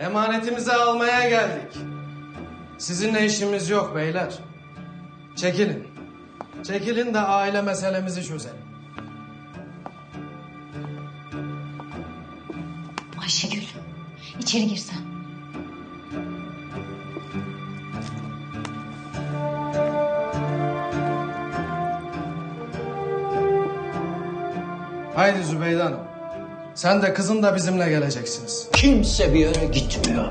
Emanetimizi almaya geldik. Sizinle işimiz yok beyler. Çekilin. Çekilin de aile meselemizi çözelim. Ayşegül, içeri girsen. Haydi Zübeyde Hanım. Sen de kızın da bizimle geleceksiniz. Kimse bir yere gitmiyor.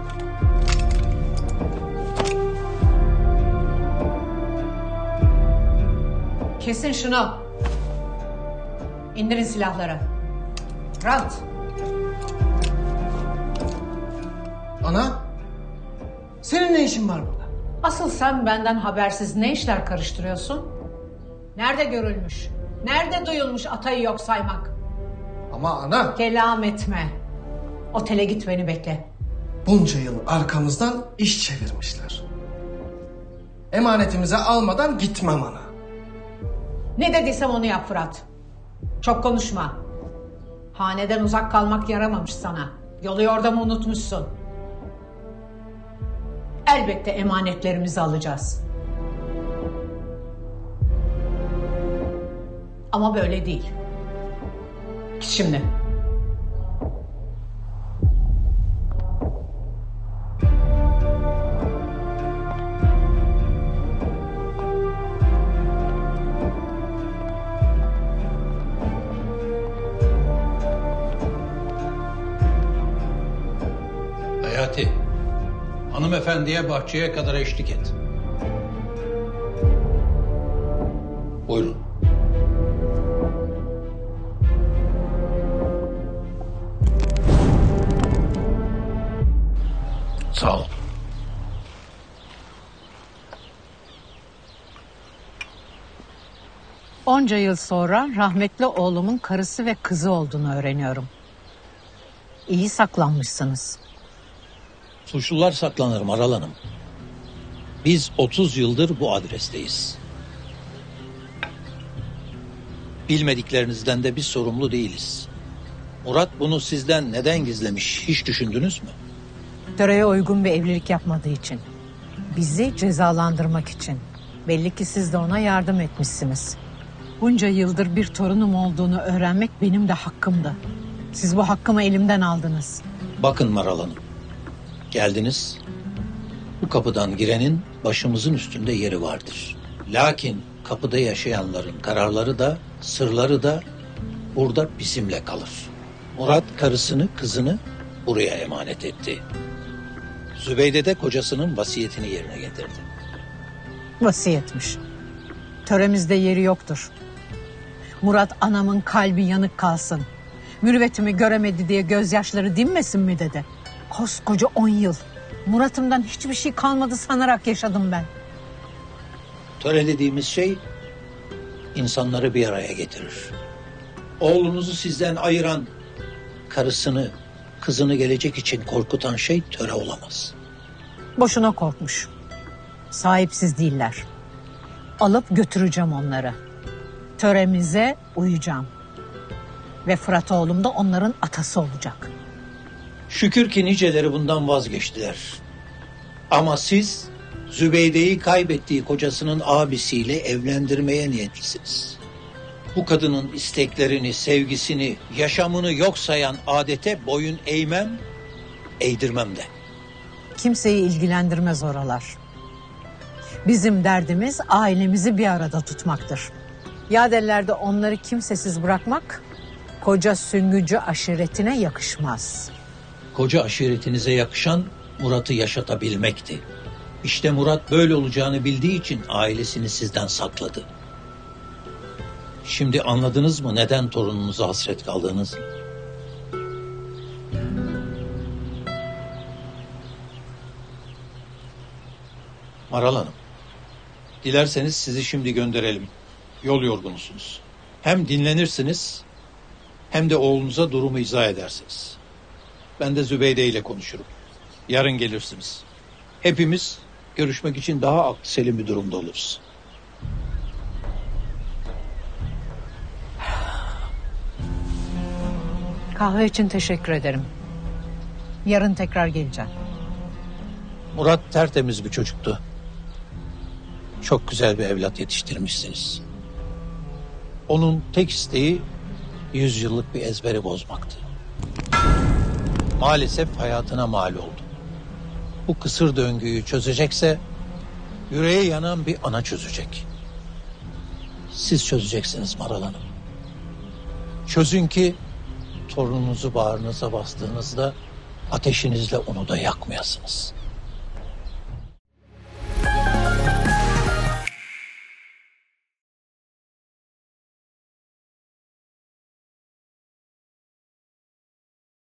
Kesin şunu. İndirin silahları. Rahat. Ana, senin ne işin var burada? Asıl sen benden habersiz ne işler karıştırıyorsun? Nerede görülmüş? Nerede duyulmuş atayı yok saymak? Ama ana... Kelam etme. Otele git, beni bekle. Bunca yıl arkamızdan iş çevirmişler. Emanetimizi almadan gitmem ana. Ne dediysem onu yap Fırat. Çok konuşma. Haneden uzak kalmak yaramamış sana. Yolu yordamı unutmuşsun. Elbette emanetlerimizi alacağız. Ama böyle değil. Git şimdi. Hayati, hanımefendiye bahçeye kadar eşlik et. Buyurun. Sağ ol. Onca yıl sonra rahmetli oğlumun karısı ve kızı olduğunu öğreniyorum. İyi saklanmışsınız. Suçlular saklanır Maral Hanım. Biz 30 yıldır bu adresteyiz. Bilmediklerinizden de biz sorumlu değiliz. Murat bunu sizden neden gizlemiş hiç düşündünüz mü? Töreye uygun bir evlilik yapmadığı için. Bizi cezalandırmak için. Belli ki siz de ona yardım etmişsiniz. Bunca yıldır bir torunum olduğunu öğrenmek benim de hakkımdı. Siz bu hakkımı elimden aldınız. Bakın Maral Hanım. Geldiniz. Bu kapıdan girenin başımızın üstünde yeri vardır. Lakin kapıda yaşayanların kararları da sırları da burada bizimle kalır. Murat karısını kızını buraya emanet etti. Zübeyde de kocasının vasiyetini yerine getirdi. Vasiyetmiş. Töremizde yeri yoktur. Murat anamın kalbi yanık kalsın. Mürüvvetimi göremedi diye gözyaşları dinmesin mi dedi. Koskoca 10 yıl. Murat'ımdan hiçbir şey kalmadı sanarak yaşadım ben. Töre dediğimiz şey insanları bir araya getirir. Oğlunuzu sizden ayıran, karısını, kızını gelecek için korkutan şey töre olamaz. Boşuna korkmuş. Sahipsiz değiller. Alıp götüreceğim onları. Töremize uyacağım. Ve Fırat oğlum da onların atası olacak. Şükür ki niceleri bundan vazgeçtiler. Ama siz Zübeyde'yi kaybettiği kocasının abisiyle evlendirmeye niyetlisiniz. Bu kadının isteklerini, sevgisini, yaşamını yok sayan adete boyun eğmem, eğdirmem de. Kimseyi ilgilendirmez oralar. Bizim derdimiz ailemizi bir arada tutmaktır. Yadellerde onları kimsesiz bırakmak koca süngücü aşiretine yakışmaz. Koca aşiretinize yakışan Murat'ı yaşatabilmekti. İşte Murat böyle olacağını bildiği için ailesini sizden sakladı. Şimdi anladınız mı neden torununuza hasret kaldığınızı? Maral Hanım, dilerseniz sizi şimdi gönderelim. Yol yorgunusunuz. Hem dinlenirsiniz hem de oğlunuza durumu izah edersiniz. Ben de Zübeyde ile konuşurum. Yarın gelirsiniz. Hepimiz görüşmek için daha aklı selim bir durumda oluruz. Kahve için teşekkür ederim. Yarın tekrar geleceğim. Murat tertemiz bir çocuktu. Çok güzel bir evlat yetiştirmişsiniz. Onun tek isteği 100 yıllık bir ezberi bozmaktı. Maalesef hayatına mal oldu. Bu kısır döngüyü çözecekse yüreğe yanan bir ana çözecek. Siz çözeceksiniz Maral Hanım. Çözün ki torununuzu bağrınıza bastığınızda ateşinizle onu da yakmayasınız.